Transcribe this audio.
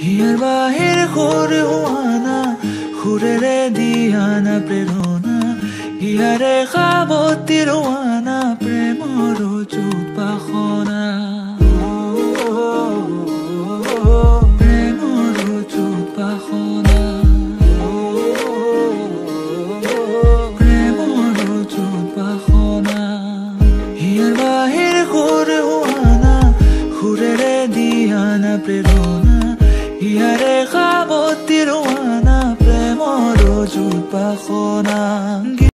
Here বাহির সুরে হোৱানা সুৰেৰে দিয়ানা প্ৰেৰণা হিয়াৰে সাৱতি ৰোৱানা প্ৰেমৰ চুপাখনা প্ৰেমৰ চুপাখনা প্ৰেমৰ চুপাখনা হিয়াৰ বাহিৰ সুৰে হোৱানা সুৰেৰে দিয়ানা প্ৰেৰণা হিয়াৰে সাৱতি ৰোৱানা প্ৰেমৰ চুপাখনা।